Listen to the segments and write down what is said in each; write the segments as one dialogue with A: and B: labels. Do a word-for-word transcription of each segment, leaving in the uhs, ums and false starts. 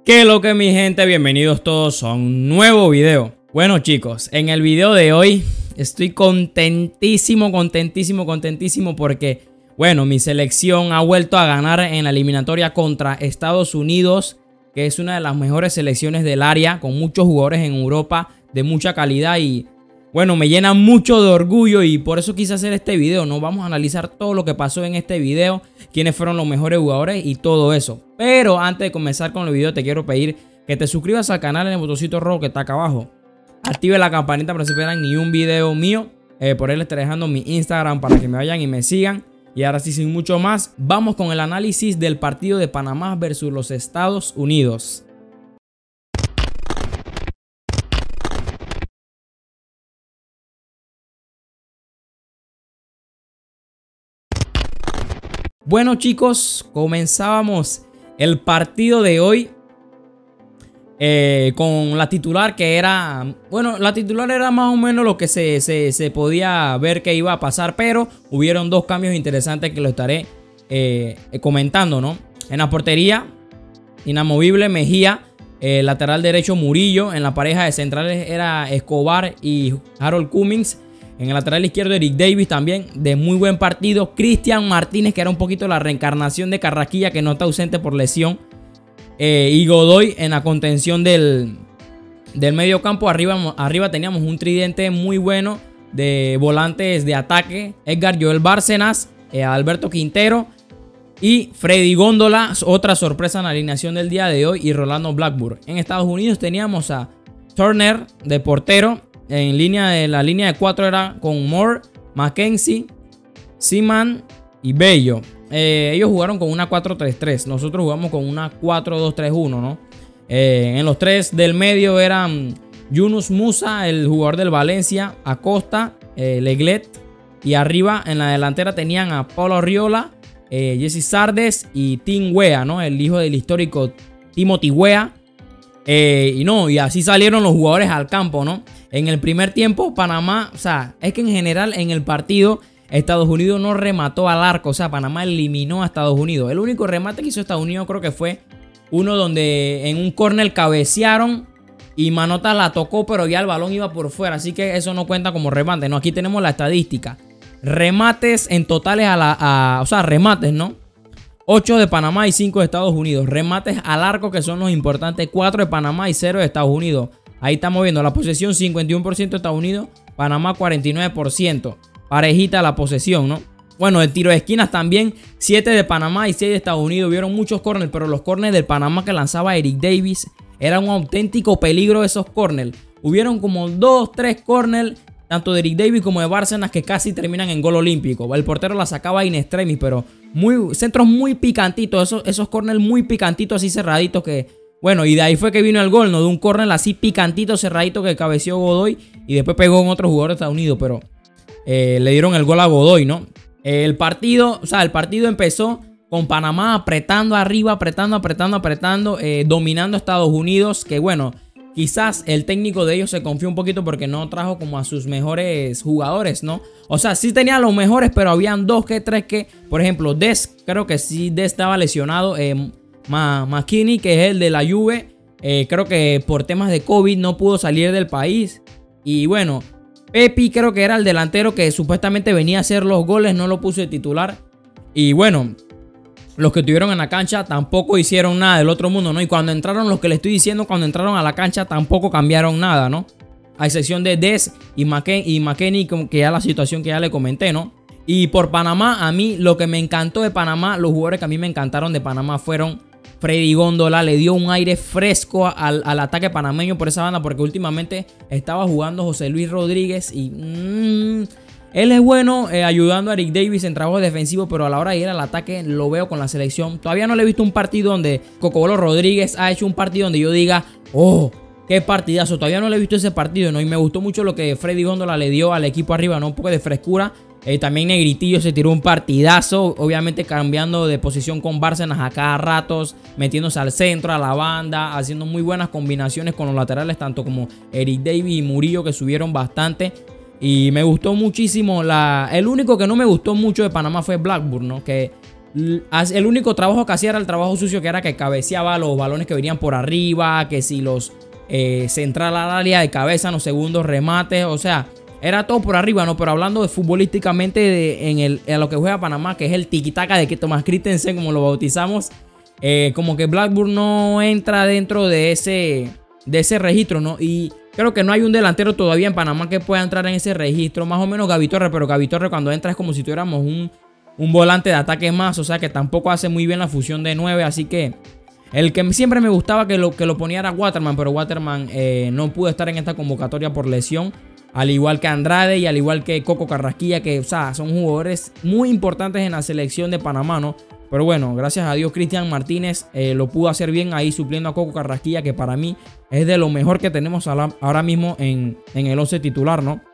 A: ¿Qué es lo que, mi gente? Bienvenidos todos a un nuevo video. Bueno, chicos, en el video de hoy estoy contentísimo, contentísimo, contentísimo porque, bueno, mi selección ha vuelto a ganar en la eliminatoria contra Estados Unidos, que es una de las mejores selecciones del área, con muchos jugadores en Europa de mucha calidad y, bueno, me llena mucho de orgullo y por eso quise hacer este video, ¿no? Vamos a analizar todo lo que pasó en este video, quiénes fueron los mejores jugadores y todo eso. Pero antes de comenzar con el video te quiero pedir que te suscribas al canal en el botoncito rojo que está acá abajo. Active la campanita para que no se pierdan ni un video mío. Eh, por ahí les estaré dejando mi Instagram para que me vayan y me sigan. Y ahora sí, sin mucho más, vamos con el análisis del partido de Panamá versus los Estados Unidos. Bueno, chicos, comenzábamos el partido de hoy eh, con la titular que era... Bueno, la titular era más o menos lo que se, se, se podía ver que iba a pasar, pero hubieron dos cambios interesantes que lo estaré eh, comentando, ¿no? En la portería, inamovible Mejía, eh, lateral derecho Murillo, en la pareja de centrales era Escobar y Harold Cummings. En el lateral izquierdo Eric Davis también de muy buen partido. Cristian Martínez, que era un poquito la reencarnación de Carrasquilla, que no está ausente por lesión. Eh, y Godoy en la contención del, del medio campo. Arriba, arriba teníamos un tridente muy bueno de volantes de ataque. Edgar Joel Bárcenas, eh, Alberto Quintero y Freddy Góndola. Otra sorpresa en la alineación del día de hoy. Y Rolando Blackburn. En Estados Unidos teníamos a Turner de portero. En línea de la línea de cuatro era con Moore, Mackenzie, Seaman y Bello. Eh, ellos jugaron con una cuatro tres tres. Nosotros jugamos con una cuatro dos tres uno, ¿no? Eh, en los tres del medio eran Yunus Musa, el jugador del Valencia, Acosta, eh, Leglet. Y arriba en la delantera tenían a Paulo Arriola, eh, Jesse Sardes y Tim Weah, ¿no? El hijo del histórico Timothy Weah. Eh, y no, y así salieron los jugadores al campo, ¿no? En el primer tiempo, Panamá, o sea, es que en general en el partido Estados Unidos no remató al arco. O sea, Panamá eliminó a Estados Unidos. El único remate que hizo Estados Unidos creo que fue uno donde en un córner cabecearon y Manota la tocó, pero ya el balón iba por fuera. Así que eso no cuenta como remate, ¿no? Aquí tenemos la estadística. Remates en totales a la... A, o sea, remates, ¿no? ocho de Panamá y cinco de Estados Unidos. Remates al arco, que son los importantes. cuatro de Panamá y cero de Estados Unidos. Ahí estamos viendo la posesión, cincuenta y uno por ciento de Estados Unidos. Panamá cuarenta y nueve por ciento. Parejita la posesión, ¿no? Bueno, el tiro de esquinas también. siete de Panamá y seis de Estados Unidos. Vieron muchos corners, pero los corners del Panamá que lanzaba Eric Davis eran un auténtico peligro esos corners. Hubieron como dos, tres corners, tanto de Eric Davis como de Bárcenas, que casi terminan en gol olímpico. El portero la sacaba in extremis, pero muy, centros muy picantitos. Esos, esos corners muy picantitos, así cerraditos que... Bueno, y de ahí fue que vino el gol, ¿no? De un córner así picantito, cerradito que cabeció Godoy. Y después pegó en otro jugador de Estados Unidos. Pero eh, le dieron el gol a Godoy, ¿no? El partido, o sea, el partido empezó con Panamá apretando arriba, apretando, apretando, apretando. Eh, dominando a Estados Unidos. Que bueno, quizás el técnico de ellos se confió un poquito porque no trajo como a sus mejores jugadores, ¿no? O sea, sí tenía los mejores, pero habían dos que tres que... Por ejemplo, Des, creo que sí, Des estaba lesionado. Eh... McKinney, que es el de la Juve, eh, creo que por temas de COVID no pudo salir del país. Y bueno, Pepi creo que era el delantero que supuestamente venía a hacer los goles, no lo puso de titular. Y bueno, los que tuvieron en la cancha tampoco hicieron nada del otro mundo, ¿no? Y cuando entraron, los que les estoy diciendo, cuando entraron a la cancha tampoco cambiaron nada, ¿no? A excepción de Des y McKinney, y McKinney, que ya la situación que ya le comenté, ¿no? Y por Panamá, a mí lo que me encantó de Panamá, los jugadores que a mí me encantaron de Panamá fueron... Freddy Góndola le dio un aire fresco al, al ataque panameño por esa banda, porque últimamente estaba jugando José Luis Rodríguez y mmm, él es bueno eh, ayudando a Eric Davis en trabajo defensivo, pero a la hora de ir al ataque lo veo con la selección. Todavía no le he visto un partido donde Cocobolo Rodríguez ha hecho un partido donde yo diga, oh, qué partidazo. Todavía no le he visto ese partido, ¿no? Y me gustó mucho lo que Freddy Góndola le dio al equipo arriba, ¿no? Un poco de frescura. Eh, también Negritillo se tiró un partidazo, obviamente cambiando de posición con Bárcenas a cada ratos, metiéndose al centro, a la banda, haciendo muy buenas combinaciones con los laterales, tanto como Eric Davis y Murillo, que subieron bastante. Y me gustó muchísimo. La, el único que no me gustó mucho de Panamá fue Blackburn, ¿no? Que el único trabajo que hacía era el trabajo sucio, que era que cabeceaba los balones que venían por arriba, que si los eh, central al área de cabeza en los segundos remates, o sea, era todo por arriba, ¿no? Pero hablando de futbolísticamente de, en, el, en lo que juega Panamá, que es el tiki-taka de que Thomas Christensen, como lo bautizamos, eh, como que Blackburn no entra dentro de ese, de ese registro, ¿no? Y creo que no hay un delantero todavía en Panamá que pueda entrar en ese registro, más o menos Gaby Torres, pero Gaby Torres cuando entra es como si tuviéramos un, un volante de ataque más, o sea que tampoco hace muy bien la fusión de nueve, así que el que siempre me gustaba que lo, que lo ponía era Waterman, pero Waterman eh, no pudo estar en esta convocatoria por lesión. Al igual que Andrade y al igual que Coco Carrasquilla, que o sea, son jugadores muy importantes en la selección de Panamá, ¿no? Pero bueno, gracias a Dios Cristian Martínez eh, lo pudo hacer bien ahí supliendo a Coco Carrasquilla, que para mí es de lo mejor que tenemos ahora mismo en, en el once titular, ¿no?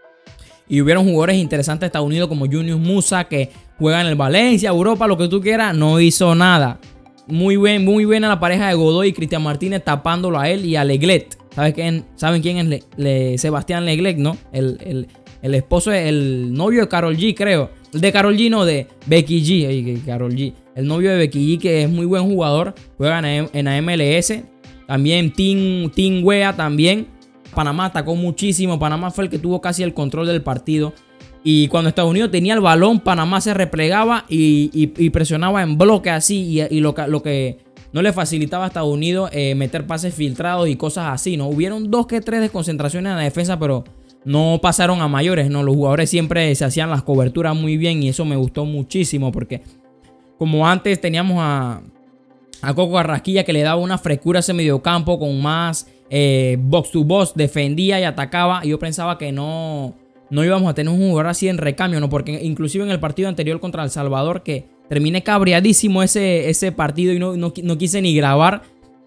A: Y hubieron jugadores interesantes de Estados Unidos como Junius Musa, que juega en el Valencia, Europa, lo que tú quieras, no hizo nada. Muy bien, muy buena la pareja de Godoy y Cristian Martínez tapándolo a él y a Lenglet. ¿Saben quién, ¿Saben quién es Le, Le, Sebastián Lenglet, no? El, el, el esposo, el novio de Karol G, creo. De Karol G, no, de Becky G. Ay, Karol G. El novio de Becky G, que es muy buen jugador. Juega en, en la M L S. También Tim, Tim Wea también. Panamá atacó muchísimo. Panamá fue el que tuvo casi el control del partido. Y cuando Estados Unidos tenía el balón, Panamá se replegaba y, y, y presionaba en bloque así. Y, y lo, lo que no le facilitaba a Estados Unidos eh, meter pases filtrados y cosas así, ¿no? Hubieron dos que tres desconcentraciones en la defensa, pero no pasaron a mayores, ¿no? Los jugadores siempre se hacían las coberturas muy bien y eso me gustó muchísimo porque como antes teníamos a, a Coco Carrasquilla que le daba una frescura a ese mediocampo con más eh, box to box, defendía y atacaba. Y yo pensaba que no, no íbamos a tener un jugador así en recambio, ¿no? Porque inclusive en el partido anterior contra El Salvador, que terminé cabreadísimo ese, ese partido y no, no, no quise ni grabar.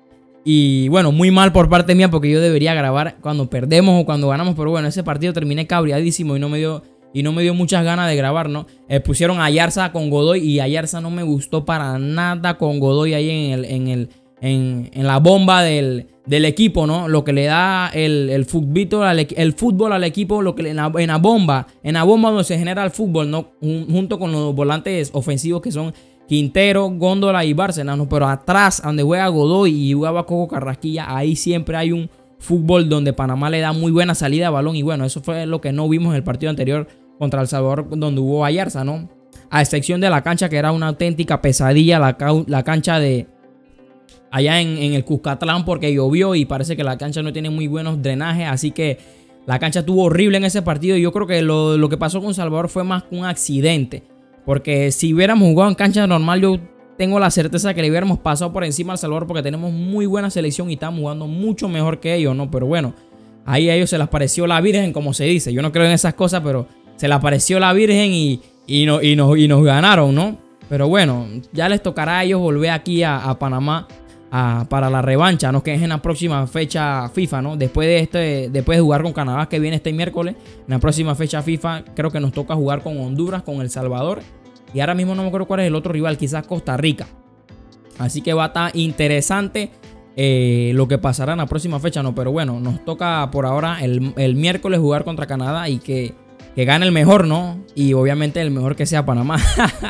A: Y bueno, muy mal por parte mía porque yo debería grabar cuando perdemos o cuando ganamos. Pero bueno, ese partido terminé cabreadísimo y no me dio, y no me dio muchas ganas de grabar, ¿no? Eh, pusieron a Ayarza con Godoy y Ayarza no me gustó para nada con Godoy ahí en, el, en, el, en, en la bomba del, del equipo, ¿no? Lo que le da el, el, fútbol al, el fútbol al equipo, lo que le, en, la, en la bomba, en la bomba donde se genera el fútbol, ¿no? Junto con los volantes ofensivos que son Quintero, Góndola y Bárcenas, ¿no? Pero atrás, donde juega Godoy y jugaba Coco Carrasquilla, ahí siempre hay un fútbol donde Panamá le da muy buena salida de balón. Y bueno, eso fue lo que no vimos en el partido anterior contra El Salvador, donde hubo Ayarza, ¿no? A excepción de la cancha, que era una auténtica pesadilla, la, la cancha de allá en, en el Cuscatlán, porque llovió y parece que la cancha no tiene muy buenos drenajes, así que la cancha estuvo horrible en ese partido. Y yo creo que lo, lo que pasó con Salvador fue más un accidente, porque si hubiéramos jugado en cancha normal, yo tengo la certeza que le hubiéramos pasado por encima al Salvador, porque tenemos muy buena selección y estamos jugando mucho mejor que ellos, ¿no? Pero bueno, ahí a ellos se les pareció la Virgen, como se dice. Yo no creo en esas cosas, pero se les apareció la Virgen y, y, no, y, nos, y nos ganaron, ¿no? Pero bueno, ya les tocará a ellos volver aquí a, a Panamá a, para la revancha, ¿no? Que es en la próxima fecha FIFA, ¿no? Después de, este, después de jugar con Canadá, que viene este miércoles, en la próxima fecha FIFA creo que nos toca jugar con Honduras, con El Salvador. Y ahora mismo no me acuerdo cuál es el otro rival, quizás Costa Rica. Así que va a estar interesante eh, lo que pasará en la próxima fecha, ¿no? Pero bueno, nos toca por ahora el, el miércoles jugar contra Canadá y que, que gane el mejor, ¿no? Y obviamente el mejor que sea Panamá.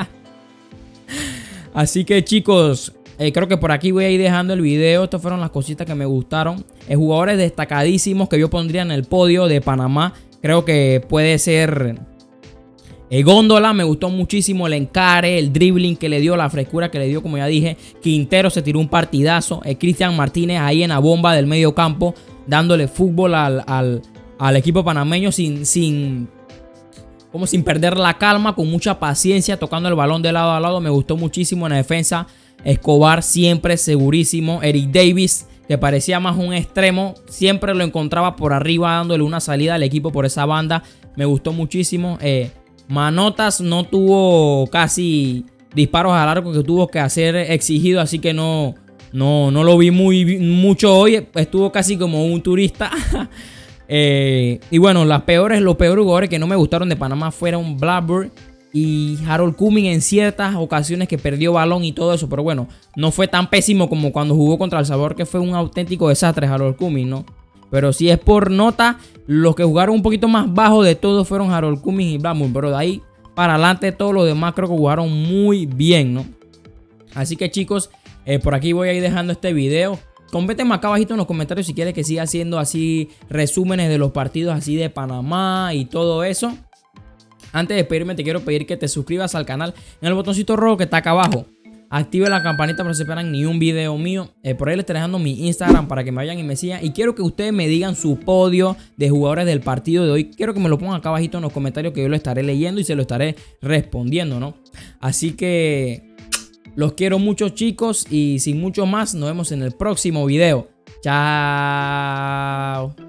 A: Así que chicos, eh, creo que por aquí voy a ir dejando el video. Estas fueron las cositas que me gustaron. Eh, jugadores destacadísimos que yo pondría en el podio de Panamá. Creo que puede ser... Eh, Góndola, me gustó muchísimo el encare, el dribbling que le dio, la frescura que le dio, como ya dije. Quintero se tiró un partidazo. Eh, Cristian Martínez ahí en la bomba del medio campo, dándole fútbol al, al, al equipo panameño sin, sin, como sin perder la calma, con mucha paciencia, tocando el balón de lado a lado. Me gustó muchísimo en la defensa. Escobar siempre segurísimo. Eric Davis, que parecía más un extremo, siempre lo encontraba por arriba dándole una salida al equipo por esa banda. Me gustó muchísimo. Eh, Manotas no tuvo casi disparos a largo que tuvo que hacer exigido, así que no, no, no lo vi muy mucho hoy. Estuvo casi como un turista. eh, y bueno, las peores, los peores jugadores que no me gustaron de Panamá fueron Blackburn y Harold Cumming en ciertas ocasiones, que perdió balón y todo eso. Pero bueno, no fue tan pésimo como cuando jugó contra El Salvador, que fue un auténtico desastre Harold Cumming, ¿no? Pero si es por nota, los que jugaron un poquito más bajo de todos fueron Harold Cumming y Blackburn. Pero de ahí para adelante. Todos los demás creo que jugaron muy bien, ¿no? Así que chicos, eh, por aquí voy a ir dejando este video. Coméntenme acá abajito en los comentarios si quieres que siga haciendo así resúmenes de los partidos así de Panamá y todo eso. Antes de despedirme te quiero pedir que te suscribas al canal en el botoncito rojo que está acá abajo. Active la campanita para que no se pierdan ni un video mío. Eh, por ahí les estaré dejando mi Instagram para que me vayan y me sigan. Y quiero que ustedes me digan su podio de jugadores del partido de hoy. Quiero que me lo pongan acá abajito en los comentarios, que yo lo estaré leyendo y se lo estaré respondiendo, ¿no? Así que los quiero mucho, chicos. Y sin mucho más, nos vemos en el próximo video. Chao.